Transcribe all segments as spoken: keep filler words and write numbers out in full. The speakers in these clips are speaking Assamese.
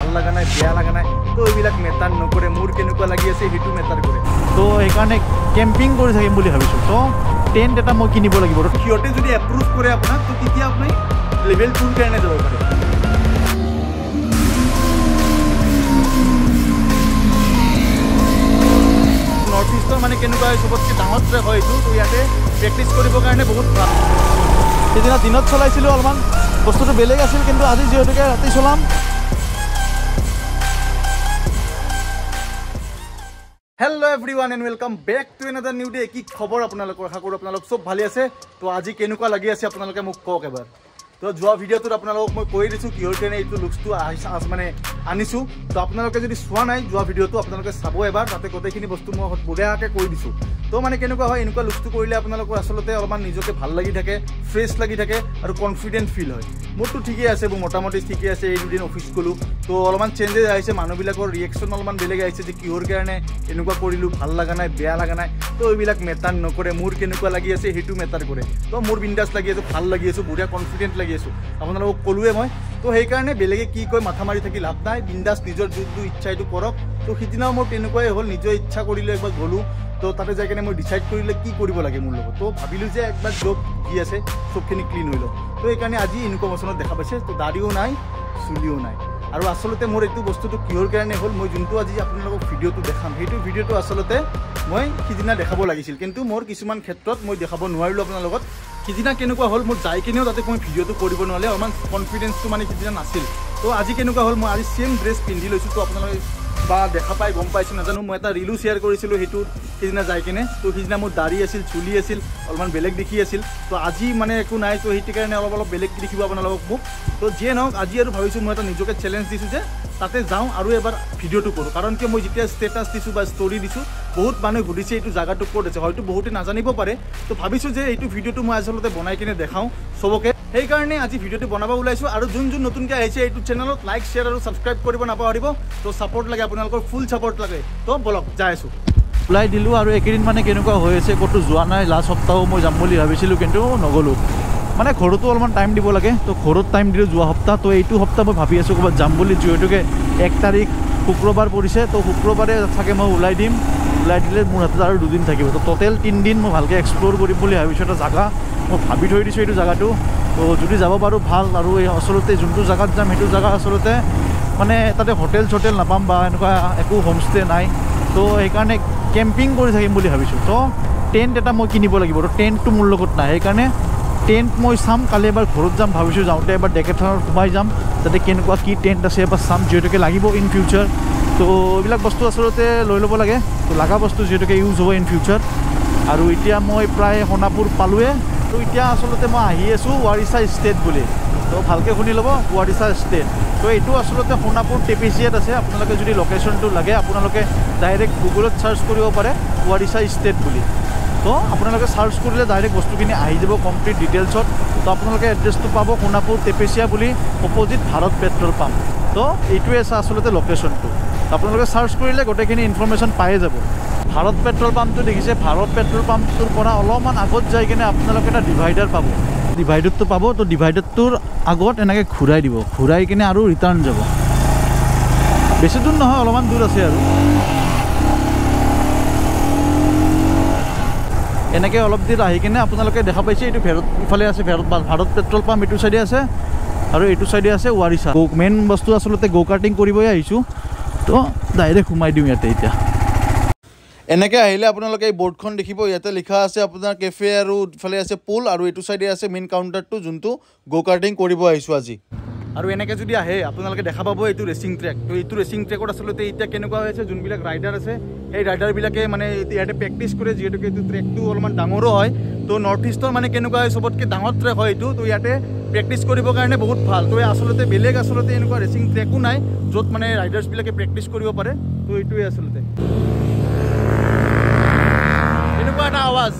ভাল লগা নাই বেয়া লগা নাই তো এইবিলাক মেটাৰ নকৰে মোৰ কেনেকুৱা লাগি আছে সেইটো মেটাৰ কৰে তো সেইকাৰণে কেম্পিং কৰি থাকিম বুলি ভাবিছোঁ তো টেণ্ট এটা মই কিনিব লাগিব সিহঁতে যদি এপ্ৰুভ কৰে আপোনাক তো তেতিয়া আপুনি লেভেল টুৰ কাৰণে যাব পাৰে নৰ্থ ইষ্টৰ মানে কেনেকুৱা চবতকৈ ডাঙৰ ট্ৰেক হয় এইটো তো ইয়াতে প্ৰেক্টিচ কৰিবৰ কাৰণে বহুত ভাল সেইদিনা দিনত চলাইছিলোঁ অলপমান বস্তুটো বেলেগ আছিল কিন্তু আজি যিহেতুকে ৰাতি চলাম hello' everyone and welcome back to another new day কি খবৰ আপোনালোকৰ আশা কৰোঁ আপোনালোক চব ভালে আছে তো আজি কেনেকুৱা লাগি আছে আপোনালোকে মোক কওক এবাৰ তো যোৱা ভিডিঅ'টোত আপোনালোকক মই কৈ দিছোঁ কিহৰ কাৰণে এইটো লুকছটো মানে আনিছোঁ তো আপোনালোকে যদি চোৱা নাই যোৱা ভিডিঅ'টো আপোনালোকে চাব এবাৰ তাতে গোটেইখিনি বস্তু মই বঢ়িয়াকৈ কৈ দিছোঁ তো মানে কেনেকুৱা হয় এনেকুৱা লুকছটো কৰিলে আপোনালোকৰ আচলতে অলপমান নিজকে ভাল লাগি থাকে ফ্ৰেছ লাগি থাকে আৰু কনফিডেণ্ট ফিল হয় মোৰতো ঠিকেই আছে মোৰ মোটামুটি ঠিকেই আছে এই দুদিন অফিচ গ'লোঁ তো অলপমান চেঞ্জেছ আহিছে মানুহবিলাকৰ ৰিয়েকশ্যন অলপমান বেলেগ আহিছে যে কিহৰ কাৰণে এনেকুৱা কৰিলোঁ ভাল লগা নাই বেয়া লগা নাই তো এইবিলাক মেটাৰ নকৰে মোৰ কেনেকুৱা লাগি আছে সেইটো মেটাৰ কৰে তো মোৰ বিন্দাছ লাগি আছোঁ ভাল লাগি আছোঁ বঢ়িয়া কনফিডেণ্ট লাগি আছোঁ আপোনালোকক ক'লোৱে মই তো সেইকাৰণে বেলেগে কি কয় মাথা মাৰি থাকি লাভ নাই বিন্দাছ নিজৰ যোনটো ইচ্ছা এইটো কৰক তো সিদিনাও মোৰ তেনেকুৱাই হ'ল নিজৰ ইচ্ছা কৰিলোঁ একবাৰ গ'লোঁ তো তাতে যাই কিনে মই ডিচাইড কৰিলে কি কৰিব লাগে মোৰ লগত তো ভাবিলোঁ যে একবাৰ জব যি আছে চবখিনি ক্লিন হৈ লওঁ তো সেইকাৰণে আজি এনেকুৱা বচনত দেখা পাইছে তো দাড়িও নাই চুলিও নাই আৰু আচলতে মোৰ এইটো বস্তুটো কিহৰ কাৰণে হ'ল মই যোনটো আজি আপোনালোকক ভিডিঅ'টো দেখাম সেইটো ভিডিঅ'টো আচলতে মই সিদিনা দেখাব লাগিছিল কিন্তু মোৰ কিছুমান ক্ষেত্ৰত মই দেখাব নোৱাৰিলোঁ আপোনাৰ লগত সিদিনা কেনেকুৱা হ'ল মোৰ যাই কিনেও তাতে মই ভিডিঅ'টো কৰিব নোৱাৰিলে অলপমান কনফিডেঞ্চটো মানে সিদিনা নাছিল তো আজি কেনেকুৱা হ'ল মই আজি ছেইম ড্ৰেছ পিন্ধি লৈছোঁ তো আপোনালোকে বা দেখা পাই গম পাইছোঁ নাজানো মই এটা ৰিলো শ্বেয়াৰ কৰিছিলোঁ সেইটো সিদিনা যাই কিনে তো সিদিনা মোৰ দাড়ি আছিল চুলি আছিল অলপমান বেলেগ দেখি আছিল তো আজি মানে একো নাই তো সেইটো কাৰণে অলপ অলপ বেলেগ দেখিব আপোনালোকক মোক তো যিয়ে নহওক আজি আৰু ভাবিছোঁ মই এটা নিজকে চেলেঞ্জ দিছোঁ যে তাতে যাওঁ আৰু এবাৰ ভিডিঅ'টো কৰোঁ কাৰণ কিয় মই যেতিয়া ষ্টেটাছ দিছোঁ বা ষ্টৰি দিছোঁ বহুত মানুহে সুধিছে এইটো জাগাটো ক'ত আছে হয়তো বহুতে নাজানিব পাৰে তো ভাবিছোঁ যে এইটো ভিডিঅ'টো মই আচলতে বনাই কিনে দেখাওঁ চবকে সেইকাৰণে আজি ভিডিঅ'টো বনাব ওলাইছোঁ আৰু যোন যোন নতুনকৈ আহিছে এইটো চেনেলত লাইক শ্বেয়াৰ আৰু ছাবস্ক্ৰাইব কৰিব নাপাহৰিব তো ছাপৰ্ট লাগে আপোনালোকৰ ফুল ছাপৰ্ট লাগে তো বলক যাই আছোঁ ওলাই দিলোঁ আৰু এইকেইদিন মানে কেনেকুৱা হৈ আছে ক'তো যোৱা নাই লাষ্ট সপ্তাহো মই যাম বুলি ভাবিছিলোঁ কিন্তু নগ'লোঁ মানে ঘৰতো অলপমান টাইম দিব লাগে তো ঘৰত টাইম দিলোঁ যোৱা সপ্তাহ তো এইটো সপ্তাহ মই ভাবি আছোঁ ক'ৰবাত যাম বুলি যিহেতুকে এক তাৰিখ শুক্ৰবাৰ পৰিছে তো শুক্ৰবাৰে চাগে মই ওলাই দিম ওলাই দিলে মোৰ হাতত আৰু দুদিন থাকিব তো টোটেল তিনিদিন মই ভালকৈ এক্সপ্ল'ৰ কৰিম বুলি ভাবিছোঁ এটা জেগা মই ভাবি থৈ দিছোঁ এইটো জেগাটো তো যদি যাব পাৰোঁ ভাল আৰু এই আচলতে যোনটো জেগাত যাম সেইটো জেগা আচলতে মানে তাতে হোটেল চোটেল নাপাম বা এনেকুৱা একো হোমষ্টে নাই তো সেইকাৰণে কেম্পিং কৰি থাকিম বুলি ভাবিছোঁ তো টেণ্ট এটা মই কিনিব লাগিব তো টেণ্টটো মোৰ লগত নাই সেইকাৰণে টেণ্ট মই চাম কালি এবাৰ ঘৰত যাম ভাবিছোঁ যাওঁতে এবাৰ ডেকেথনত সোমাই যাম যাতে কেনেকুৱা কি টেণ্ট আছে এবাৰ চাম যিহেতুকে লাগিব ইন ফিউচাৰ তো এইবিলাক বস্তু আচলতে লৈ ল'ব লাগে তো লগা বস্তু যিহেতুকে ইউজ হ'ব ইন ফিউচাৰ আৰু এতিয়া মই প্ৰায় সোণাপুৰ পালোৱে তো এতিয়া আচলতে মই আহি আছোঁ ৱাৰিছা ষ্টেট বুলি তো ভালকৈ শুনি ল'ব ৱাৰিছা ষ্টেট তো এইটো আচলতে সোণাপুৰ টেপিচিয়াত আছে আপোনালোকে যদি লোকেশ্যনটো লাগে আপোনালোকে ডাইৰেক্ট গুগলত ছাৰ্চ কৰিব পাৰে ৱাৰিছা ষ্টেট বুলি তো আপোনালোকে ছাৰ্চ কৰিলে ডাইৰেক্ট বস্তুখিনি আহি যাব কমপ্লিট ডিটেইলছত তো আপোনালোকে এড্ৰেছটো পাব সোণাপুৰ টেপেচিয়া বুলি অপজিট ভাৰত পেট্ৰল পাম্প তো এইটোৱে আছে আচলতে লোকেশ্যনটো আপোনালোকে ছাৰ্চ কৰিলে গোটেইখিনি ইনফৰ্মেশ্যন পায়ে যাব ভাৰত পেট্ৰল পাম্পটো দেখিছে ভাৰত পেট্ৰল পাম্পটোৰ পৰা অলপমান আগত যাই কিনে আপোনালোকে এটা ডিভাইডাৰ পাব ডিভাইডাৰটো পাব তো ডিভাইডাৰটোৰ আগত এনেকৈ ঘূৰাই দিব ঘূৰাই কিনে আৰু ৰিটাৰ্ণ যাব বেছি দূৰ নহয় অলপমান দূৰ আছে আৰু এনেকৈ অলপ দেৰি আহি কিনে আপোনালোকে দেখা পাইছে এইটো ভাৰত ইফালে আছে ভাৰত ভাৰত পেট্ৰল পাম্প এইটো চাইডে আছে আৰু এইটো চাইডে আছে ৱাৰিছা মেইন বস্তু আচলতে গ' কাৰ্টিং কৰিবই আহিছোঁ তো ডাইৰেক্ট সোমাই দিওঁ ইয়াতে এতিয়া এনেকৈ আহিলে আপোনালোকে এই বৰ্ডখন দেখিব ইয়াতে লিখা আছে আপোনাৰ কেফে আৰু ইফালে আছে পুল আৰু এইটো চাইডে আছে মেইন কাউণ্টাৰটো যোনটো গ' কাৰ্টিং কৰিব আহিছোঁ আজি আৰু এনেকৈ যদি আহে আপোনালোকে দেখা পাব এইটো ৰেচিং ট্ৰেক তো এইটো ৰেচিং ট্ৰেকত আচলতে এতিয়া কেনেকুৱা হৈ আছে যোনবিলাক ৰাইডাৰ আছে সেই ৰাইডাৰবিলাকে মানে ইয়াতে প্ৰেক্টিচ কৰে যিহেতুকে এইটো ট্ৰেকটো অলপমান ডাঙৰো হয় তো নৰ্থ ইষ্টৰ মানে কেনেকুৱা হয় চবতকৈ ডাঙৰ ট্ৰেক হয় এইটো তো ইয়াতে প্ৰেক্টিচ কৰিবৰ কাৰণে বহুত ভাল তো আচলতে বেলেগ আচলতে এনেকুৱা ৰেচিং ট্ৰেকো নাই য'ত মানে ৰাইডাৰ্ছবিলাকে প্ৰেক্টিচ কৰিব পাৰে তো এইটোৱে আচলতে এনেকুৱা এটা আৱাজ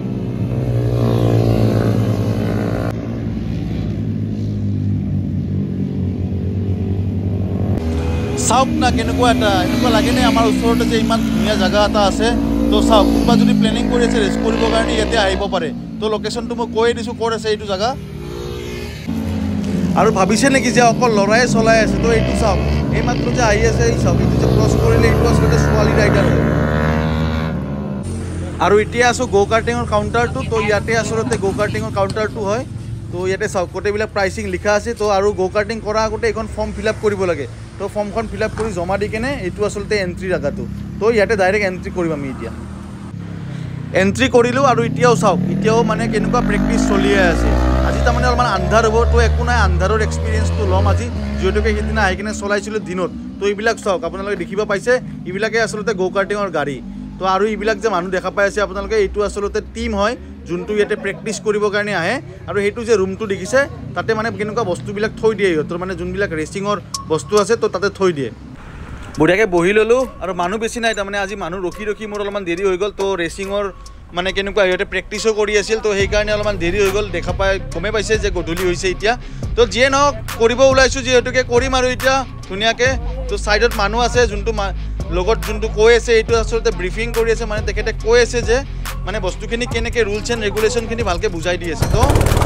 চাওক না কেনেকুৱা এটা এনেকুৱা লাগেনে আমাৰ ওচৰতে যে ইমান ধুনীয়া জেগা এটা আছে তো চাওক কোনোবা যদি প্লেনিং কৰি আছে ৰেষ্ট কৰিবৰ কাৰণে ইয়াতে আহিব পাৰে তো লোকেশ্যনটো মই কৈ দিছোঁ ক'ত আছে এইটো জেগা আৰু ভাবিছে নেকি যে অকল ল'ৰাই চলাই আছে তো এইটো চাওক এই মাত্ৰ যে আহি আছে এই চাওক এইটো যে ক্ৰছ কৰিলে এইটো আচলতে ছোৱালী ৰাইডাৰ হয় আৰু এতিয়া আছো গো কাৰ্টিঙৰ কাউণ্টাৰটো তো ইয়াতে আচলতে গো কাৰ্টিঙৰ কাউণ্টাৰটো হয় তো ইয়াতে চাওক গোটেইবিলাক প্ৰাইচিং লিখা আছে তো আৰু গো কাৰ্টিং কৰা আগতে এইখন ফৰ্ম ফিল আপ কৰিব লাগে তো ফৰ্মখন ফিল আপ কৰি জমা দি কেনে এইটো আচলতে এণ্ট্ৰি জেগাটো তো ইয়াতে ডাইৰেক্ট এণ্ট্ৰি কৰিম আমি এতিয়া এণ্ট্ৰি কৰিলোঁ আৰু এতিয়াও চাওক এতিয়াও মানে কেনেকুৱা প্ৰেক্টিচ চলিয়ে আছে আজি তাৰমানে অলপমান আন্ধাৰ হ'ব তো একো নাই আন্ধাৰৰ এক্সপিৰিয়েঞ্চটো ল'ম আজি যিহেতুকে সেইদিনা আহি কিনে চলাইছিলোঁ দিনত তো এইবিলাক চাওক আপোনালোকে দেখিব পাইছে এইবিলাকে আচলতে গো কাৰ্টিঙৰ গাড়ী তো আৰু এইবিলাক যে মানুহ দেখা পাই আছে আপোনালোকে এইটো আচলতে টিম হয় যোনটো ইয়াতে প্ৰেক্টিচ কৰিবৰ কাৰণে আহে আৰু সেইটো যে ৰুমটো দেখিছে তাতে মানে কেনেকুৱা বস্তুবিলাক থৈ দিয়ে সিহঁতৰ মানে যোনবিলাক ৰেচিঙৰ বস্তু আছে তো তাতে থৈ দিয়ে বঢ়িয়াকৈ বহি ল'লোঁ আৰু মানুহ বেছি নাই তাৰমানে আজি মানুহ ৰখি ৰখি মোৰ অলপমান দেৰি হৈ গ'ল তো ৰেচিঙৰ মানে কেনেকুৱা সিহঁতে প্ৰেক্টিচো কৰি আছিল তো সেইকাৰণে অলপমান দেৰি হৈ গ'ল দেখা পাই গমে পাইছে যে গধূলি হৈছে এতিয়া তো যিয়ে নহওক কৰিব ওলাইছোঁ যিহেতুকে কৰিম আৰু এতিয়া ধুনীয়াকৈ তো ছাইডত মানুহ আছে যোনটো লগত যোনটো কৈ আছে এইটো আচলতে ব্ৰিফিং কৰি আছে মানে তেখেতে কৈ আছে যে মানে বস্তুখিনি কেনেকৈ ৰুলছ এণ্ড ৰেগুলেশ্যনখিনি ভালকৈ বুজাই দি আছে তো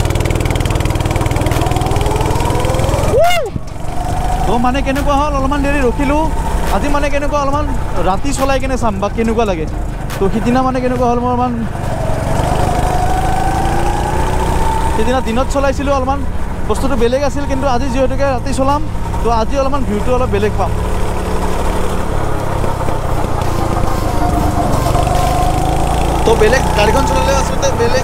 তো মানে কেনেকুৱা হ'ল অলপমান দেৰি ৰখিলোঁ আজি মানে কেনেকুৱা অলপমান ৰাতি চলাই কেনে চাম বা কেনেকুৱা লাগে তো সিদিনা মানে কেনেকুৱা হ'ল মোৰ অলপমান সিদিনা দিনত চলাইছিলোঁ অলপমান বস্তুটো বেলেগ আছিল কিন্তু আজি যিহেতুকে ৰাতি চলাম তো আজি অলপমান ভিউটো অলপ বেলেগ পাম তো বেলেগ গাড়ীখন চলালে আচলতে বেলেগ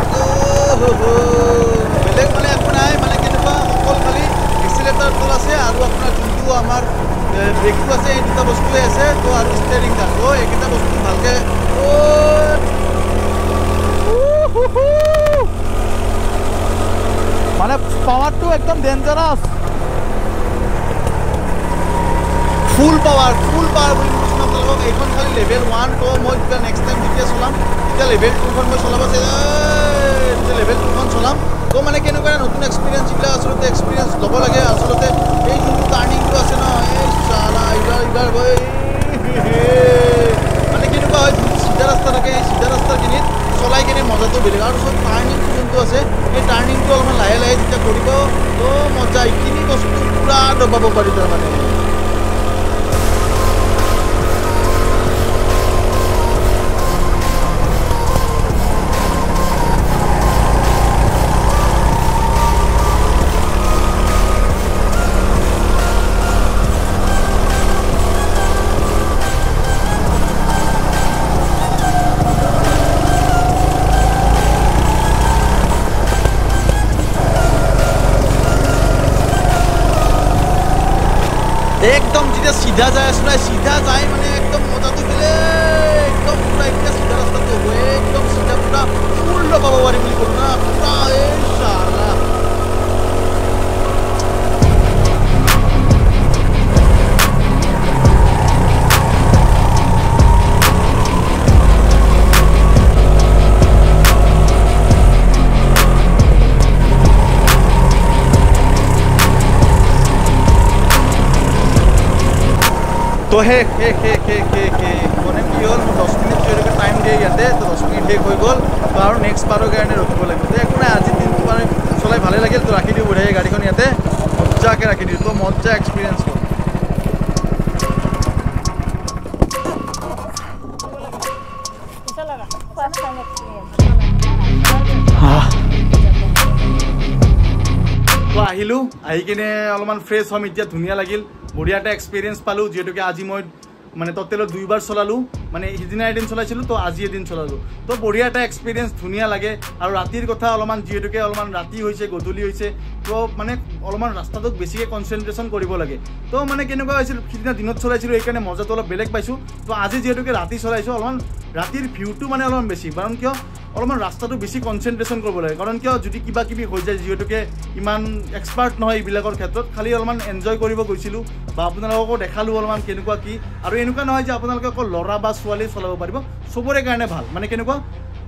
বেলেগ মানে একো নাই মানে কেনেকুৱা অকল খালি এক্সিলেটাৰটো আছে আৰু আপোনাৰ যোনটো আমাৰ ব্ৰেকটো আছে এই দুটা বস্তুৱে আছে তো আৰু ষ্টেৰিংডাল তো এইকেইটা বস্তু ভালকৈ মানে পাৱাৰটো একদম dangerous full power full power বুলি কৈছোঁ আপোনালোকক এইখন খালি লেভেল ওৱান তো মই যেতিয়া নেক্সট টাইম যেতিয়া চলাম তেতিয়া লেভেল টুখন মই চলাব তেতিয়া লেভেল টুখন চলাম তো মানে কেনেকুৱা নতুন এক্সপিৰিয়েঞ্চ এইবিলাক আচলতে এক্সপিৰিয়েঞ্চ ল'ব লাগে আচলতে এই যোনটো টাৰ্ণিংটো আছে ন এই চালা এইবাৰ এইবাৰ মানে কেনেকুৱা হয় যোনটো চিধা ৰাস্তা থাকে এই চিধা ৰাস্তাখিনিত চলাই কিনে মজাটো বেলেগ আৰু চব টাৰ্ণিংটো যোনটো আছে সেই টাৰ্ণিংটো অলপমান লাহে লাহে যেতিয়া কৰিব তো মজা এইখিনি বস্তু পূৰা দবাব পাৰি তাৰমানে একদম যেতিয়া চিধা যায় আছিলে চিধা যায় মানে একদম মজাটো বেলেগ একদম পূৰা এতিয়া চিধা ৰাস্তাটো হ'ব একদম চিধা পূৰা ফুল লগাব পাৰি বুলি ক'লো না পূৰা এই চালা তো হে হে হে হে হে হে মানে কি হ'ল দহ মিনিট যিহেতুকে টাইম দিয়ে ইয়াতে তো দহ মিনিট শেষ হৈ গ'ল তো আৰু নেক্সট বাৰৰ কাৰণে ৰখিব লাগিব তো একো নাই আজিৰ দিনটো মানে চলাই ভালে লাগিল তো ৰাখি দিওঁ বঢ়িয়াকৈ গাড়ীখন ইয়াতে মজাকৈ ৰাখি দিওঁ তো মজা এক্সপিৰিয়েঞ্চ হ'ল তো আহিলোঁ আহি কিনে অলপমান ফ্ৰেছ হ'ম এতিয়া ধুনীয়া লাগিল বঢ়িয়া এটা এক্সপিৰিয়েঞ্চ পালোঁ যিহেতুকে আজি মই মানে টোটেলত দুইবাৰ চলালোঁ মানে সিদিনা এদিন চলাইছিলোঁ তো আজি এদিন চলালোঁ তো বঢ়িয়া এটা এক্সপিৰিয়েঞ্চ ধুনীয়া লাগে আৰু ৰাতিৰ কথা অলপমান যিহেতুকে অলপমান ৰাতি হৈছে গধূলি হৈছে তো মানে অলপমান ৰাস্তাটোত বেছিকৈ কনচেনট্ৰেশ্যন কৰিব লাগে তো মানে কেনেকুৱা হৈছিল সিদিনা দিনত চলাইছিলোঁ সেইকাৰণে মজাটো অলপ বেলেগ পাইছোঁ তো আজি যিহেতুকে ৰাতি চলাইছোঁ অলপমান ৰাতিৰ ভিউটো মানে অলপমান বেছি কাৰণ কিয় অলপমান ৰাস্তাটো বেছি কনচেনট্ৰেশ্যন কৰিব লাগে কাৰণ কিয় যদি কিবা কিবি হৈ যায় যিহেতুকে ইমান এক্সপাৰ্ট নহয় এইবিলাকৰ ক্ষেত্ৰত খালি অলপমান এনজয় কৰিব গৈছিলোঁ বা আপোনালোককো দেখালোঁ অলপমান কেনেকুৱা কি আৰু এনেকুৱা নহয় যে আপোনালোকে অকল ল'ৰা বা ছোৱালী চলাব পাৰিব চবৰে কাৰণে ভাল মানে কেনেকুৱা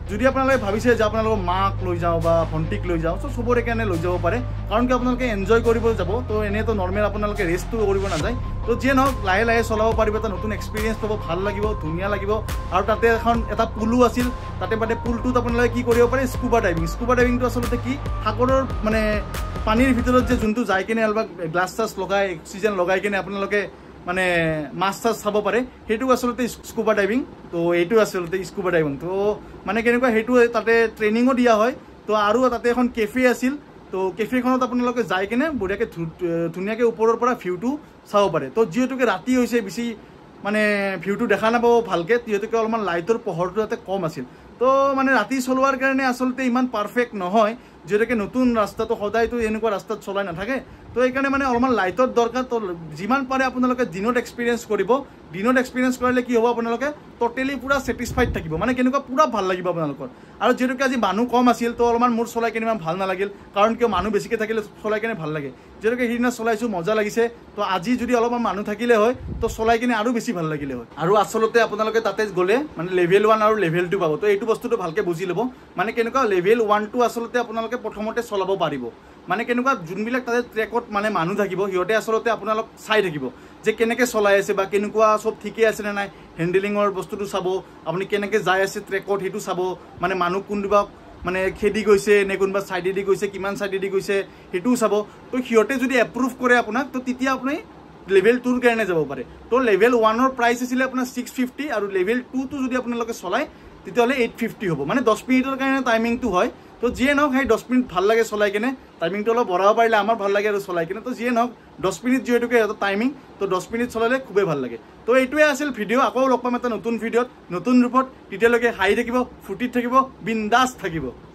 যদি আপোনালোকে ভাবিছে যে আপোনালোকৰ মাক লৈ যাওঁ বা ভণ্টিক লৈ যাওঁ চ' চবৰে কাৰণে লৈ যাব পাৰে কাৰণ কি আপোনালোকে এনজয় কৰিব যাব তো এনেতো নৰ্মেল আপোনালোকে ৰেষ্টটো কৰিব নাযায় তো যিয়ে নহওক লাহে লাহে চলাব পাৰিব এটা নতুন এক্সপিৰিয়েঞ্চ পাব ভাল লাগিব ধুনীয়া লাগিব আৰু তাতে এখন এটা পুলো আছিল তাতে মানে পুলটোত আপোনালোকে কি কৰিব পাৰে স্কুবা ডাইভিং স্কুবা ডাইভিংটো আচলতে কি সাগৰৰ মানে পানীৰ ভিতৰত যে যোনটো যাই কিনে অলপ গ্লাছ চাছ লগাই অক্সিজেন লগাই কিনে আপোনালোকে মানে মাছ চাছ চাব পাৰে সেইটো আচলতে স্কুবা ডাইভিং তো এইটো আচলতে স্কুবা ডাইভিং তো মানে কেনেকুৱা সেইটো তাতে ট্ৰেইনিঙো দিয়া হয় তো আৰু তাতে এখন কেফে আছিল তো কেফেখনত আপোনালোকে যাই কিনে বঢ়িয়াকৈ ধুনীয়াকৈ ওপৰৰ পৰা ভিউটো চাব পাৰে তো যিহেতুকে ৰাতি হৈছে বেছি মানে ভিউটো দেখা নাপাব ভালকৈ যিহেতুকে অলপমান লাইটৰ পোহৰটো তাতে কম আছিল তো মানে ৰাতি চলোৱাৰ কাৰণে আচলতে ইমান পাৰফেক্ট নহয় যেটাকে নতুন রাস্তাটো সদায়তো এনেকুৱা রাস্তাত চলাই নাথাকে তো এইকাৰণে মানে অলপমান লাইটৰ দৰকাৰ তো যিমান পাৰে আপোনালোকে দিনত এক্সপিৰিয়েঞ্চ কৰিব দিনত এক্সপিৰিয়েঞ্চ কৰিলে কি হ'ব আপোনালোকে টোটেলি পুৰা ছেটিছফাইড থাকিব মানে কেনেকুৱা পুৰা ভাল লাগিব আপোনালোকৰ আৰু যেটাকে আজি মানুহ কম আছিল তো অলপমান মোৰ চলাই কিনে ভাল নালাগিল কাৰণ কিয় মানুহ বেছিকৈ থাকিলে চলাই কিনে ভাল লাগে যেটাকে সেইদিনা চলাইছো মজা লাগিছে তো আজি যদি অলপমান মানুহ থাকিলে হয় তো চলাই কিনে আৰু বেছি ভাল লাগিলে হয় আৰু আচলতে আপোনালোকে তাতে গ'লে মানে লেভেল ওৱান আৰু লেভেল টু পাব তো এইটো বস্তুটো ভালকৈ বুজি ল'ব মানে কেনেকুৱা লেভেল ওৱানটো আচলতে আপোনালোকে প্ৰথমতে চলাব পাৰিব মানে কেনেকুৱা যোনবিলাক তাতে ট্ৰেকত মানে মানুহ থাকিব সিহঁতে আচলতে আপোনালোক চাই থাকিব যে কেনেকৈ চলাই আছে বা কেনেকুৱা সব ঠিকে আছে নে নাই হেণ্ডেলিঙৰ বস্তুটো চাব আপুনি কেনেকৈ যাই আছে ট্ৰেকত সেইটো চাব মানে মানুহ কোনোবা মানে খেদি গৈছে নে কোনোবা চাইডেদি গৈছে কিমান চাইডেদি গৈছে সেইটোও চাব তো সিহঁতে যদি এপ্ৰুভ কৰে আপোনাক তো তেতিয়া আপুনি লেভেল টুৰ কাৰণে যাব পাৰে তো লেভেল ওৱানৰ প্ৰাইচ আছিলে আপোনাৰ ছিক্স ফিফটি আৰু লেভেল টুটো যদি আপোনালোকে চলায় তেতিয়াহ'লে এইট ফিফটি হ'ব মানে দহ মিনিটৰ কাৰণে টাইমিংটো হয় তো যিয়ে নহওক সেই দহ মিনিট ভাল লাগে চলাই কিনে টাইমিংটো অলপ বঢ়াব পাৰিলে আমাৰ ভাল লাগে আৰু চলাই কিনে তো যিয়ে নহওক দহ মিনিট যিহেতুকে এটা টাইমিং তো দহ মিনিট চলালে খুবেই ভাল লাগে তো এইটোৱে আছিল ভিডিঅ' আকৌ লগ পাম এটা নতুন ভিডিঅ'ত নতুন ৰূপত তেতিয়ালৈকে হাঁহি থাকিব ফূৰ্তিত থাকিব বিন্দাছ থাকিব